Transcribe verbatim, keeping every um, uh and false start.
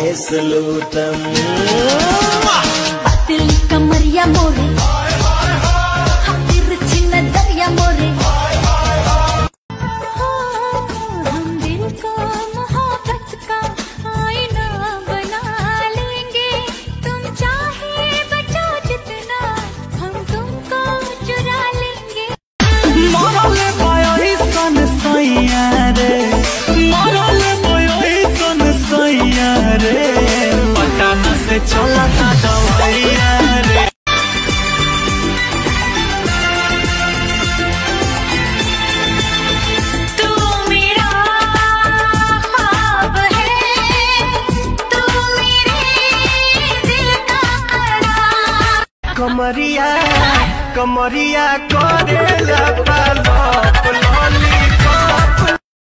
ऐस लूटम पतली कमरिया मोरे तिरछी नजरिया मोरे हम दिल को मोहब्बत का आईना बना लेंगे तुम चाहे बचो जितना हम तुमको चुरा लेंगे मरले पाई सन सैया रे मरले पाई सन सैया रे पटना से चला था दवाइया रे तू मेरा ख्वाब है तू मेरे दिल का करार कमरिया कमरिया करेला